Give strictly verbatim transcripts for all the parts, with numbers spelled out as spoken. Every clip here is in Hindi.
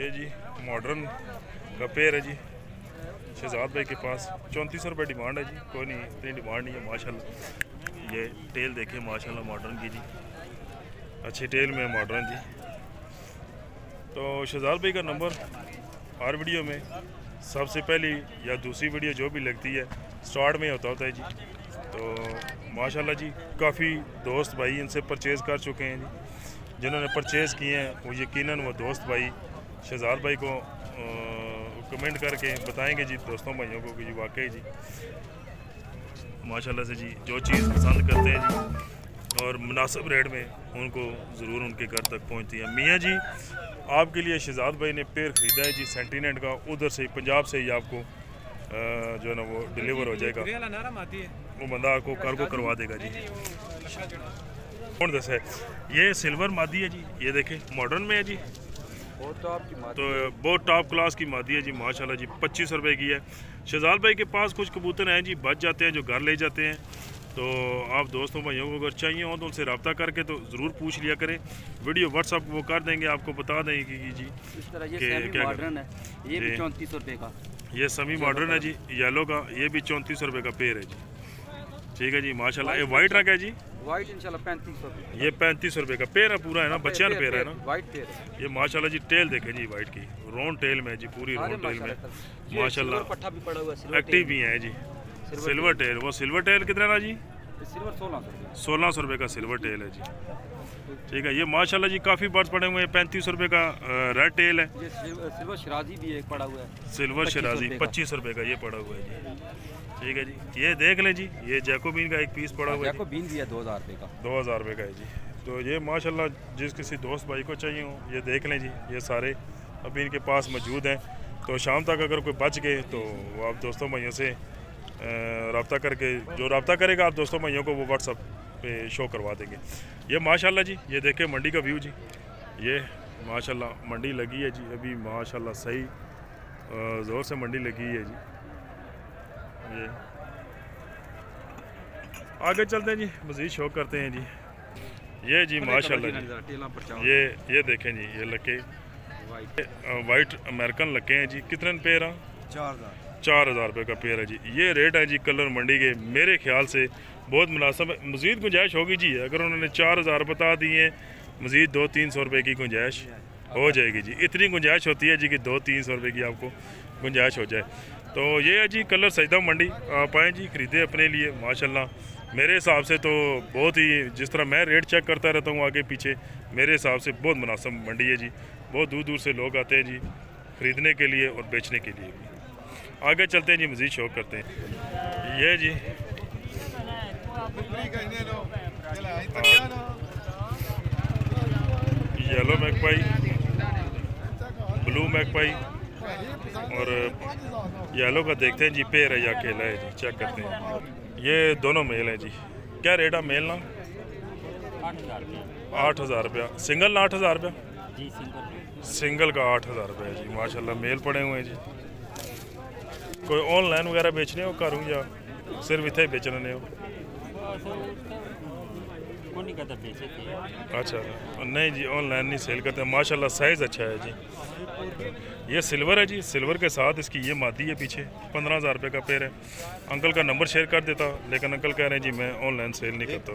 ये जी मॉडर्न का पेयर है जी शहजाद भाई के पास। चौंतीस सौ रुपये डिमांड है जी, कोई नहीं इतनी डिमांड नहीं है माशाल्लाह। ये टेल देखें माशाल्लाह मॉडर्न की जी, अच्छी टेल में मॉडर्न जी। तो शहजाद भाई का नंबर हर वीडियो में सबसे पहली या दूसरी वीडियो जो भी लगती है स्टार्ट में होता होता है जी। तो माशाल्लाह जी काफ़ी दोस्त भाई इनसे परचेज़ कर चुके हैं जी। जिन्होंने परचेज़ किए हैं वो यकीनन वो दोस्त भाई शहजाद भाई को कमेंट करके बताएंगे जी दोस्तों भाइयों को कि जी वाकई जी माशाल्लाह से जी जो चीज़ पसंद करते हैं जी और मुनासिब रेट में उनको ज़रूर उनके घर तक पहुंचती है। मियाँ जी आपके लिए शहजाद भाई ने पेड़ ख़रीदा है जी सेंटीनेंट का, उधर से पंजाब से ही आपको जो है ना वो डिलीवर हो जाएगा, वो बंदा आपको कार्गो करवा देगा जी। कौन दस है ये सिल्वर मादी है जी, ये देखें मॉडर्न में है जी, तो बहुत टॉप क्लास की मादी है जी माशाल्लाह जी। पच्चीस रुपए की है। शहजाद भाई के पास कुछ कबूतर हैं जी बच जाते हैं जो घर ले जाते हैं। तो आप दोस्तों भाइयों को अगर चाहिए हो तो उनसे रब्ता करके तो ज़रूर पूछ लिया करें। वीडियो व्हाट्सअप वो कर देंगे, आपको बता देंगे कि जी इस तरह ये सेमी मॉडर्न है, ये भी चौंतीस रुपये का। ये सेमी मॉडर्न है जी येलो का, ये भी चौंतीस रुपये का पेड़ है जी। ठीक है जी माशाल्लाह। ये वाइट रंग है जी, वाइट इंशाल्लाह पैंतीस सौ। ये पैंतीस रुपये का पेड़ है पूरा है ना, बच्चा पेड़ है ना वाइट पेड़। ये माशाल्लाह जी टेल देखें जी वाइट की, राउंड टेल में जी, पूरी राउंड टेल में माशाल्लाह। पट्टा भी पड़ा हुआ है, एक्टिव भी है जी सिल्वर टेल। वो सिल्वर टेल कितना ना जी? सिल्वर सोलह सौ सोलह सौ रुपये का सिल्वर टेल है जी। ठीक है ये माशाल्लाह जी काफ़ी बर्ड्स पड़े हुए हैं। पैंतीस रुपये का रेड टेल है। ये सिल्वर शराजी भी एक पड़ा हुआ है, सिल्वर शराजी पच्चीस रुपये का ये पड़ा हुआ है जी। ठीक है जी ये देख लें जी, ये जैकोबीन का एक पीस पड़ा हुआ है। जैकोबीन भी है दो हज़ार रुपये का, दो हज़ार रुपये का है जी। तो ये माशाल्लाह जिस किसी दोस्त भाई को चाहिए हो ये देख लें जी, ये सारे अभी इनके पास मौजूद हैं। तो शाम तक अगर कोई बच गए तो आप दोस्तों भाइयों से रब्ता करके, जो रब्ता करेगा आप दोस्तों भाइयों को वो व्हाट्सअप पे शो करवा देंगे। ये माशाल्लाह जी ये देखें मंडी का व्यू जी, ये माशाल्लाह मंडी लगी है जी अभी माशाल्लाह सही ज़ोर से मंडी लगी है जी। ये आगे चलते हैं जी, मज़ीद शो करते हैं जी। ये जी माशाल्लाह जी ये ये देखें जी ये लके वाइट अमेरिकन लके हैं जी। कितने पेयर हैं? चार हज़ार चार हज़ार रुपये का पेयर है जी। ये रेट है जी कलर मंडी के, मेरे ख्याल से बहुत मुनासिब है। मज़ीद गुंजाइश होगी जी, अगर उन्होंने चार हज़ार बता दिए मज़ीद दो तीन सौ रुपये की गुंजाइश हो जाएगी जी। इतनी गुंजाइश होती है जी कि दो तीन सौ रुपये की आपको गुंजाइश हो जाए। तो ये है जी कलर सजदा मंडी, आप आएँ जी ख़रीदे अपने लिए माशाल्लाह। मेरे हिसाब से तो बहुत ही, जिस तरह मैं रेट चेक करता रहता हूँ आगे पीछे, मेरे हिसाब से बहुत मुनासिब मंडी है जी। बहुत दूर दूर से लोग आते हैं जी ख़रीदने के लिए और बेचने के लिए। आगे चलते हैं जी मज़ीद शौक करते हैं। ये जी येलो मैकपाई, ब्लू मैकपाई और येलो का देखते हैं जी पेयर है या अकेला है जी, चेक करते हैं। ये दोनों मेल हैं जी। क्या रेट है मेल ना? आठ हज़ार रुपया सिंगल ना? आठ हज़ार रुपया सिंगल का आठ हज़ार रुपया जी माशाल्लाह। मेल पड़े हुए हैं जी। कोई ऑनलाइन वगैरह बेचने हो करूँ या सिर्फ इतना ही बेचने हो? अच्छा नहीं जी ऑनलाइन नहीं सेल करते माशाल्लाह। साइज़ अच्छा है जी। ये सिल्वर है जी, सिल्वर के साथ इसकी ये मादी है पीछे। पंद्रह हज़ार रुपये का पेयर है। अंकल का नंबर शेयर कर देता, लेकिन अंकल कह रहे हैं जी मैं ऑनलाइन सेल नहीं करता।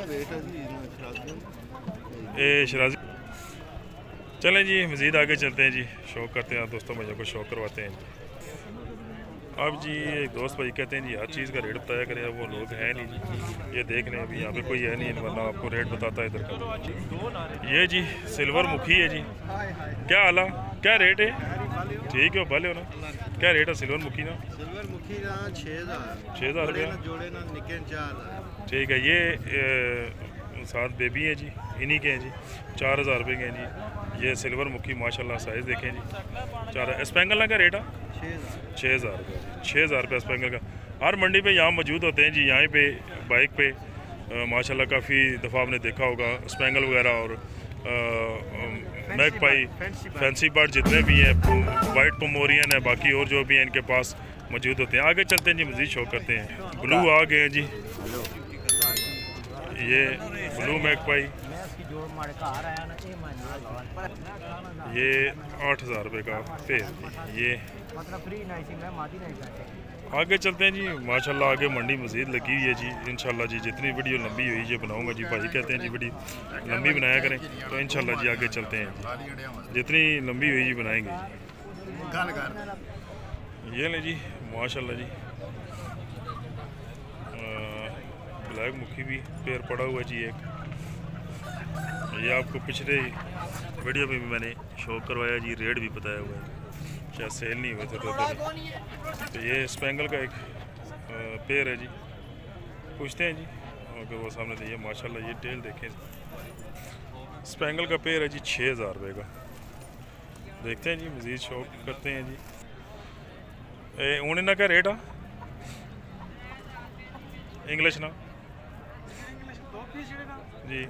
ए शराजी चलें जी मज़ीद आगे चलते हैं जी, शौक करते हैं दोस्तों भैया को शौक करवाते हैं। अब जी एक दोस्त भाई कहते हैं जी हर चीज़ का रेट बताया करें, वो लोग हैं नहीं जी। ये देख लें अभी यहाँ पे कोई है नहीं, वरना आपको रेट बताता है इधर का। ये जी सिल्वर मुखी है जी। क्या आला क्या रेट है? ठीक है भले हो ना। क्या रेट है सिल्वर मुखी ना? सिल्वर मुखी ना छः हज़ार छः हज़ार रुपया जोड़े ना निके चार। ठीक है ये ए, साथ बेबी है जी, इन्हीं के हैं जी। चार हज़ार रुपये के हैं जी। ये सिल्वर मुखी माशाल्लाह साइज़ देखें जी। चार स्पेंगल का रेट है छः हज़ार रुपये छः हज़ार रुपये स्पेंगल का। हर मंडी पे यहाँ मौजूद होते हैं जी। यहाँ पे बाइक पे माशाल्लाह काफ़ी दफ़ा आपने देखा होगा स्पेंगल वगैरह और मैकपाई फैंसी बर्ड जितने भी हैं, वाइट पोमोरियन है, बाकी और जो भी हैं इनके पास मौजूद होते हैं। आगे चलते हैं जी मज़ीद शो करते हैं। ब्लू आ गए हैं जी, ये ब्लू मैकपाई ये आठ हज़ार रुपये का पेड़ ये आगे चलते हैं जी। माशाल्लाह आगे मंडी मज़ीद लगी हुई है जी। इंशाल्लाह जी जितनी वीडियो लंबी हुई ये बनाऊंगा जी। भाई कहते हैं जी वीडियो लंबी बनाया करें, तो इंशाल्लाह जी आगे चलते हैं जी। जितनी लंबी हुई जी बनाएंगे जी। ये लें जी माशाल्लाह जी ब्लैक मुखी भी पेड़ पड़ा हुआ जी एक। ये आपको पिछले वीडियो में भी मैंने शो करवाया जी, रेट भी बताया हुआ है, शायद सेल नहीं हुए थे तो, तो ये स्पेंगल का एक पेड़ है जी। पूछते हैं जी अगर वो सामने तो ये माशाल्लाह ये टेल देखें। स्पेंगल का पेड़ है जी छः हज़ार रुपये का। देखते हैं जी मज़ीद शौक करते हैं जी। ऊने ना क्या रेट आ इंग्लिश ना जी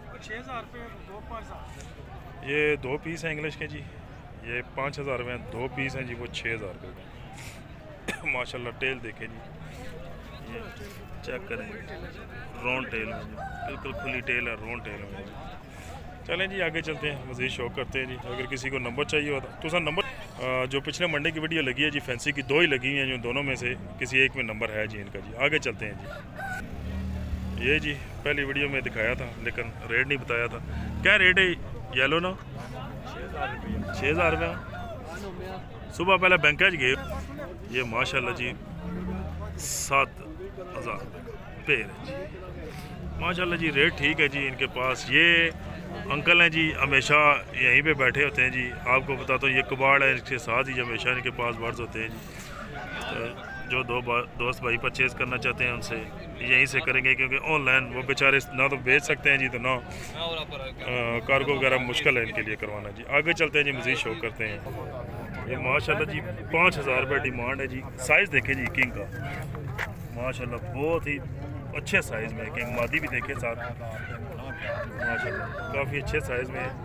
ये दो पीस हैं इंग्लिश के जी। ये पाँच हज़ार रुपये हैं, दो पीस हैं जी वो छः हज़ार रुपये का। माशाल्लाह टेल देखें जी, ये चेक करें रोन टेल में जी, बिल्कुल खुली टेल है, रोन टेल में जी। चलें जी आगे चलते हैं, मज़ीद शौक करते हैं जी। अगर किसी को नंबर चाहिए होता तो सर नंबर जो पिछले मंडे की वीडियो लगी है जी फैंसी की, दो ही लगी हैं जो दोनों में से किसी एक में नंबर है जी इनका जी। आगे चलते हैं जी। ये जी पहली वीडियो में दिखाया था लेकिन रेट नहीं बताया था। क्या रेट है येलो ना? छः हज़ार रुपये। सुबह पहले बैंक गए, ये माशाल्लाह जी सात हज़ार पेड़ है जी। माशाल्लाह जी रेट ठीक है जी इनके पास। ये अंकल हैं जी हमेशा यहीं पे बैठे होते हैं जी। आपको बताता हूँ ये कबाड़ है, इसके साथ ही हमेशा इनके पास बर्ड्स होते हैं जी। तो जो दो दोस्त भाई परचेज़ करना चाहते हैं उनसे यहीं से करेंगे, क्योंकि ऑनलाइन वो बेचारे ना तो बेच सकते हैं जी, तो ना कार्गो वगैरह मुश्किल है इनके लिए करवाना जी। आगे चलते हैं जी मज़ीद शो करते हैं। ये माशाल्लाह जी पाँच हज़ार रुपये डिमांड है जी। साइज़ देखे जी किंग का माशाल्लाह बहुत ही अच्छे साइज़ में। किंग मादी भी देखे साथ माशाल्लाह काफ़ी अच्छे साइज़ में है।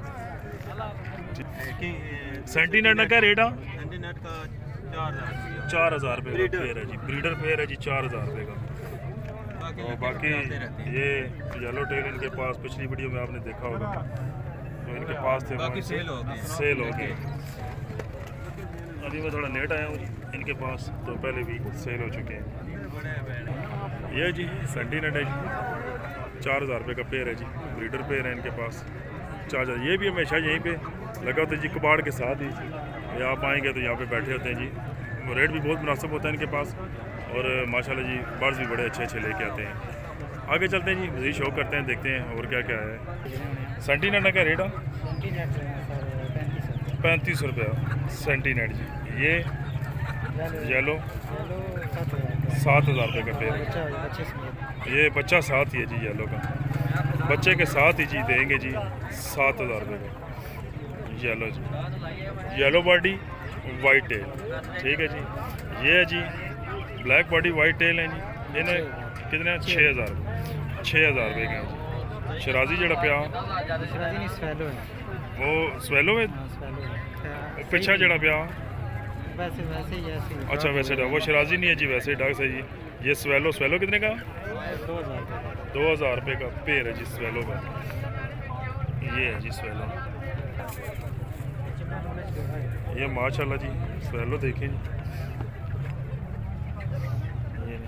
सेंटीनेट का क्या रेट है? चार हज़ार रुपये का पेयर है जी, ब्रीडर पेयर है जी चार हज़ार रुपये का। और बाकी ये येलो टेल इनके पास पिछली वीडियो में आपने देखा होगा, तो इनके पास थे वो सेल हो गए सेल हो गए अभी मैं थोड़ा लेट आया हूँ जी इनके पास, तो पहले भी सेल हो चुके हैं। ये जी सेंटीनेट है जी चार हज़ार रुपये का पेयर है जी, ब्रीडर पेयर है इनके पास चार हज़ार। ये भी हमेशा यहीं पे लगा होता है जी कबाड़ के साथ ही। ये आप आएँगे तो यहाँ पे बैठे होते हैं जी। रेट भी बहुत मुनासिब होता है इनके पास, और माशाल्लाह जी बर्ड्स भी बड़े अच्छे अच्छे लेके आते हैं। आगे चलते हैं जी मज़ीद शो करते हैं, देखते हैं और क्या क्या है। सेंटीनेट का रेट है पैंतीस रुपये सेंटीनेट जी। ये येलो सात हज़ार रुपये का पेड़ है। ये बच्चा साथ ही है जी येलो का, बच्चे के साथ ही जी देंगे जी सात हज़ार रुपये का येलो जी। येलो बॉडी वाइट टेल ठीक है जी। ये है जी ब्लैक बॉडी वाइट टेल है जी। इन्हें कितने छः हज़ार छः हज़ार रुपये के हैं जी। शराजी जड़ा पिया वो स्वेलो है, पिछा जड़ा पिया अच्छा वैसे वो शराजी नहीं है जी, वैसे डग्स है जी। ये स्वेलो स्वेलो कितने का? दो हज़ार रुपये का पेड़ है जी स्वेलो का। ये है जी स्वेलो। ये माशाल्लाह जी स्वेलो देखें जी। ये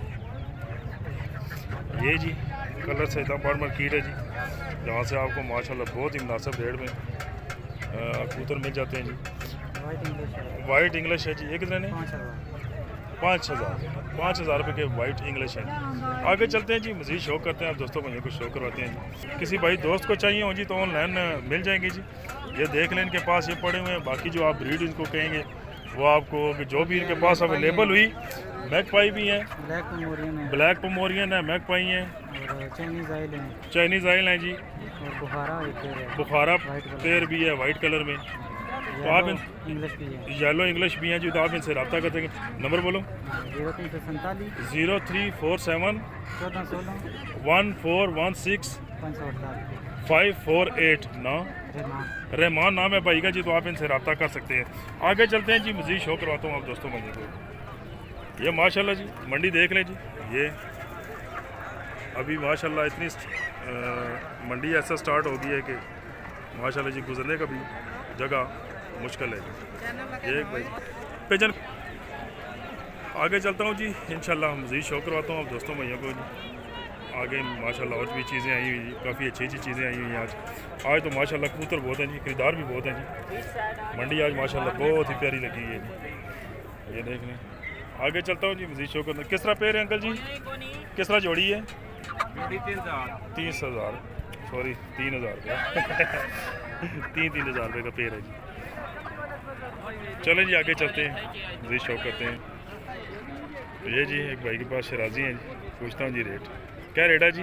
ये जी कलर से बड़ मार्केट है जी, जहाँ से आपको माशाल्लाह बहुत ही मुनासिब रेट में कबूतर मिल जाते हैं जी। वाइट इंग्लिश है जी। ये कितने ने? पाँच हज़ार पाँच हज़ार रुपये के वाइट इंग्लिश है। आगे चलते हैं जी मज़ीद शो करते हैं, आप दोस्तों भाइयों को शो करवाते हैं जी। किसी भाई दोस्त को चाहिए हो जी तो ऑनलाइन मिल जाएंगे जी। ये देख लें इनके पास ये पड़े हुए हैं। बाकी जो आप ब्रीड इनको कहेंगे वो आपको जो भी इनके पास अवेलेबल हुई, मैकपाई भी हैं, ब्लैक पोमोरियन है, मैकपाई हैं, चाइनीज़ आइल हैं जी, बुखारा पेयर भी है वाइट कलर में। तो आप येलो इंग्लिश भी हैं जी, तो आप इनसे रब्ता करते हैं। नंबर बोलो। Zero three four seven one four one six five four eight ना रहमान नाम है भाई का जी, तो आप इनसे रब्ता कर सकते हैं। आगे चलते हैं जी मज़ीद शो करवाता हूँ आप दोस्तों भाइयों को। ये माशाल्लाह जी मंडी देख लें जी। ये अभी माशाल्लाह इतनी आ, मंडी ऐसा स्टार्ट हो गई है कि माशाल्लाह जी, गुजरने का भी जगह मुश्किल है जी। एक भाई पेजन आगे चलता हूँ जी, इंशाल्लाह मज़ीद शो करवाता हूँ आप दोस्तों भैया को जी। आगे माशाल्लाह और भी चीज़ें आई हुई जी, काफ़ी अच्छी अच्छी चीज़ें आई हुई हैं आज। आज तो माशाल्लाह कबूतर बहुत हैं जी, खरीदार भी बहुत हैं जी। मंडी आज माशाल्लाह बहुत ही प्यारी लगी है जी, ये देख लें। आगे चलता हूँ जी, मज़ीद शो करना। किस तरह पेड़ है अंकल जी, किस तरह जोड़ी है? तीस हज़ार सॉरी तीन हज़ार रुपये तीन तीन हज़ार रुपये का पेड़ है जी। चलें जी आगे चलते हैं, मज़ीद शो करते हैं। तो ये जी एक भाई के पास शराजी हैं जी, पूछता हूँ जी रेट क्या रेट है जी?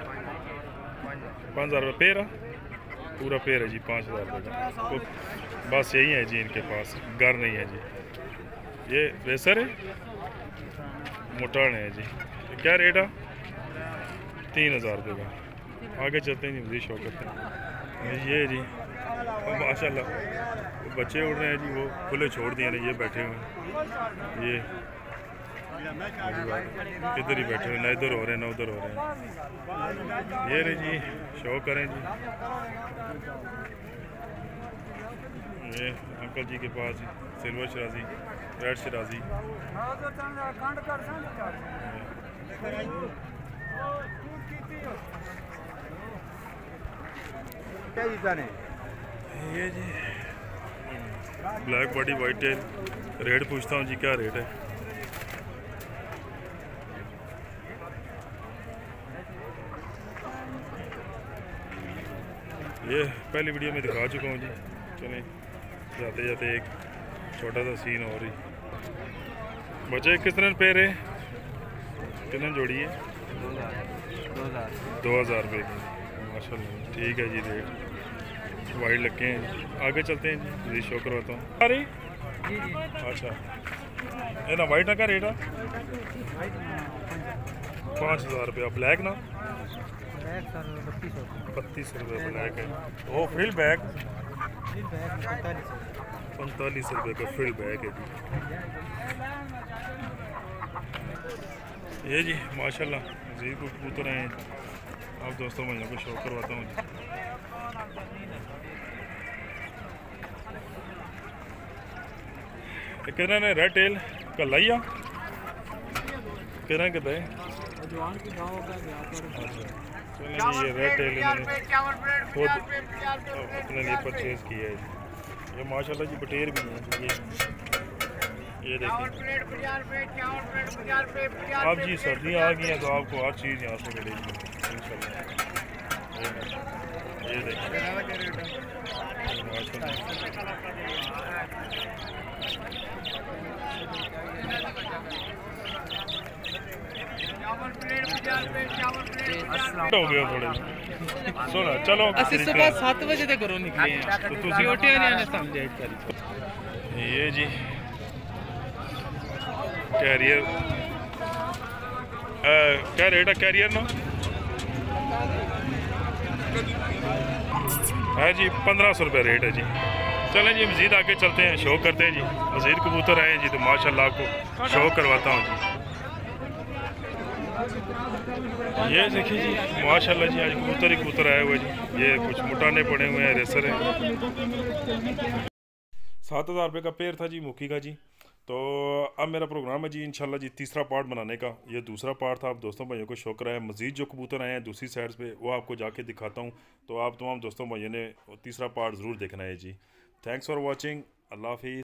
पाँच हज़ार रुपये पेड़ है, पूरा पेड़ है जी पाँच हज़ार रुपये का। तो बस यही है जी इनके पास, घर नहीं है जी। ये रेसर है, मोटान है जी। तो क्या रेट है? तीन हज़ार रुपये का। आगे चलते हैं जी, मज़ीद शौक करते हैं। ये जी माशाल्लाह बच्चे उड़ रहे हैं जी, वो खुले छोड़ दिए ना, ये बैठे हुए हैं। ये इधर ही बैठे हुए, ना इधर हो रहे हैं ना उधर हो रहे हैं। ये रे जी शो करें जी। ये अंकल जी के पास सिल्वर शराजी, रेड शराजी। ये जी black body white tail. Rate पूछता हूँ जी, क्या रेट है? ये पहली वीडियो में दिखा चुका हूँ जी। चलें जाते जाते एक छोटा सा सीन और ही। बच्चे कितने पैर है, कितने जोड़ी है? दो हज़ार रुपये की माशाल्लाह, ठीक है जी। रेट वाइट लगे हैं। आगे चलते हैं जी, शो करवाता हूँ। अरे अच्छा ये ना वाइट ना का रेट है? पाँच हज़ार रुपया। ब्लैक ना बत्तीस रुपये ब्लैक है। वो फिल बैग पैंतालीस रुपये का फिल बैग है जी। ये जी माशाल्लाह मज़ीद को कबूतर हैं आप दोस्तों, मैं को शो करवाता हूँ। कितने ने रेड टेल का लाइया कितने कितने? ये रेड टेल इन्होंने खुद अपने लिए परचेज़ किया है जी। ये माशाल्लाह जी बटेर भी हैं ये ये देखिए। अब जी सर्दियाँ आ गई हैं तो आपको हर चीज़ यहाँ से मिलेगी इंशाल्लाह। ये देखिए हो गया थोड़े सुना। चलो सुबह सात बजे तक घरों निकले हैं तो ये जी कैरियर क्या रेट है कैरियर ना है जी? पंद्रह सौ रुपये रेट है जी। चलें जी मज़ीद आगे चलते हैं, शो करते हैं जी। मज़ीद कबूतर आए जी तो माशाल्लाह आपको शो करवाता हूँ जी। ये देखिए जी माशाल्लाह जी आज कबूतर ही कबूतर आए हुए जी। ये कुछ मुटाने पड़े हुए हैं, रेसर हैं। सात हज़ार रुपये का पेड़ था जी मुखी का जी। तो अब मेरा प्रोग्राम है जी इंशाल्लाह जी तीसरा पार्ट बनाने का। ये दूसरा पार्ट था, आप दोस्तों भाइयों को शो कराया। मज़ीद जो कबूतर आए हैं दूसरी साइड पे वो आपको जाके दिखाता हूँ। तो आप तमाम दोस्तों भाइयों ने तीसरा पार्ट ज़रूर देखना है जी। Thanks for watching. अल्लाह हाफिज़।